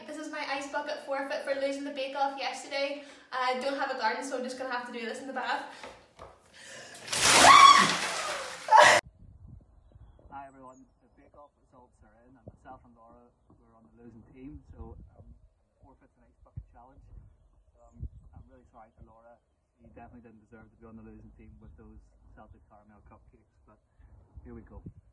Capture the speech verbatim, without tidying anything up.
This is my ice bucket forfeit for losing the bake off yesterday. I don't have a garden, so I'm just going to have to do this in the bath. Hi everyone, the bake off results are in and myself and Laura were on the losing team, so um, forfeit's an ice bucket challenge. So um, I'm really sorry to Laura, she definitely didn't deserve to be on the losing team with those salted caramel cupcakes, but here we go.